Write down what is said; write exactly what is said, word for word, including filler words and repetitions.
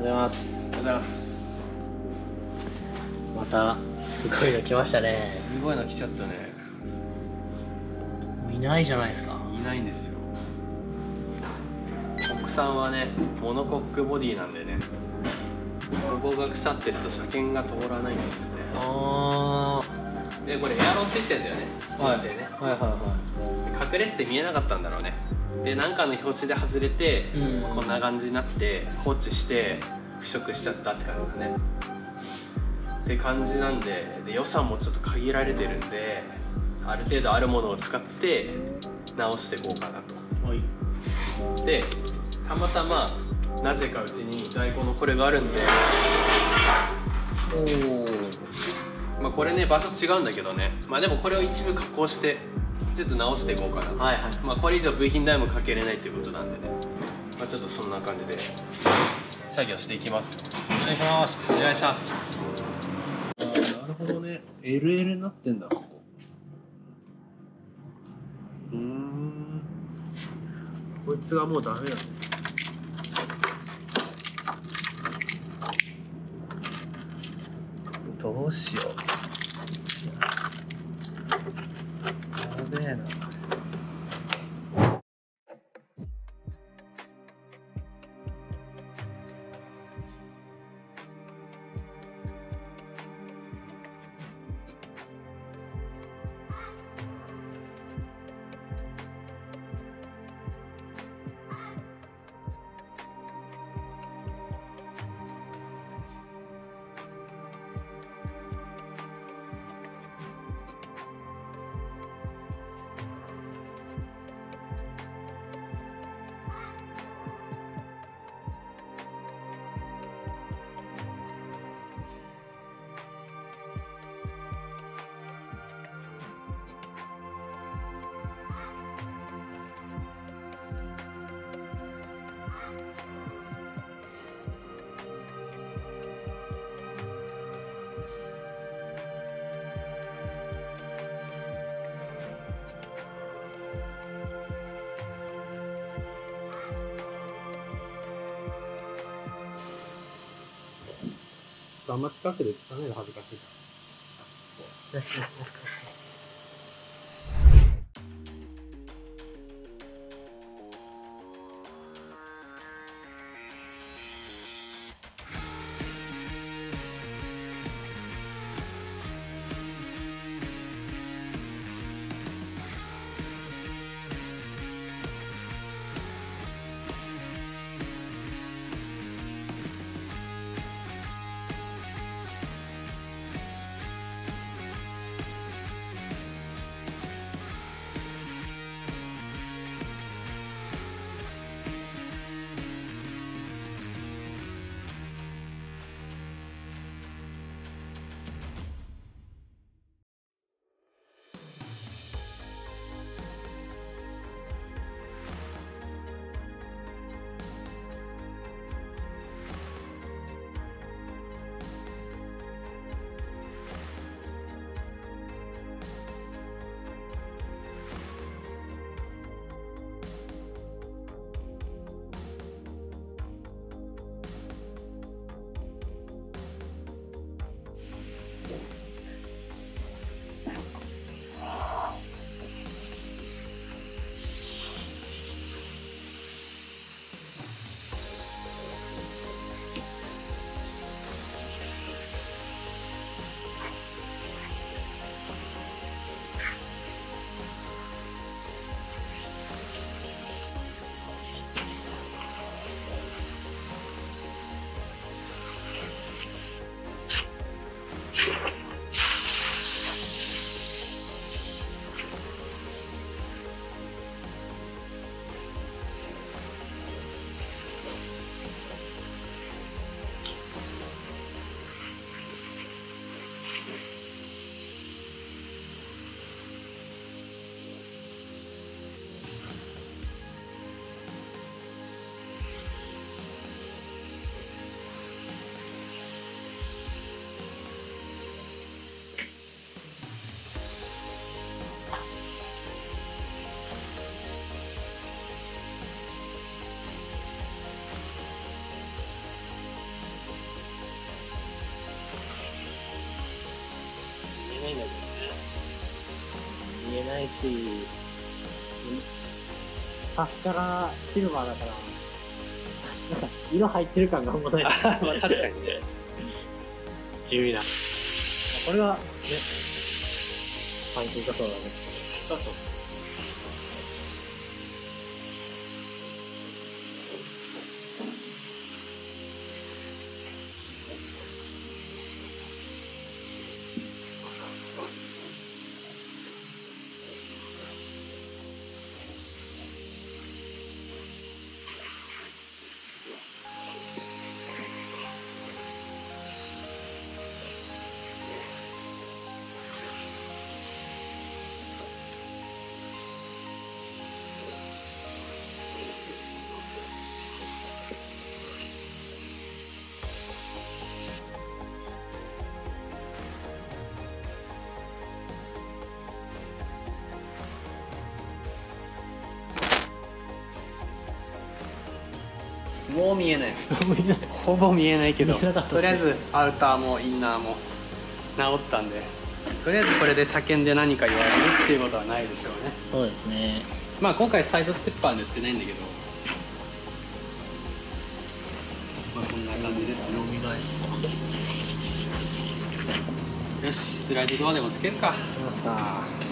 ございます。 ありがとうございます。 またすごいの来ましたね。 すごいの来ちゃったね。 もういないじゃないですか。 いないんですよ。国産はねモノコックボディなんでね、ここが腐ってると車検が通らないんですよね。 ああでこれエアロンついてんだよね、人生ね、 はい、はいはいは隠れてて見えなかったんだろうね。で何かの拍子で外れて、 うん、 こんな感じになって放置して腐食しちゃったって感じだねって感じなんで、で予算もちょっと限られてるんで、ある程度あるものを使って直していこうかなと。 はい。 でたまたまなぜかうちに在庫のこれがあるんで、 おお。 まあこれね場所違うんだけどね、まあでもこれを一部加工してちょっと直していこうかなと。 はいはい。 まあこれ以上部品代もかけれないっていうことなんでね、まあ、ちょっとそんな感じで作業していきますよ。 お願いします。 お願いします。あーなるほどね、 エルエル になってんだここ。うーん、こいつがもうダメだね。どうしよう。やべえな。あんま近くで聞かないの恥ずかしいから。 ないし、サスカラシルバーだから、なんか色入ってる感があんまない。 まあ確かにね。地味な。ここれはね、パンキーかそうだね。 そうそう。もう見えない。ほぼ見えないけど、 見えなかったっすねとりあえずアウターもインナーも直ったんで、とりあえずこれで車検で何か言われるっていうことはないでしょうね。 そうですね。 まあ今回サイドステッパー塗ってないんだけど、まあこんな感じですね。 読み返すよし、スライドドアでもつけるか。 きました。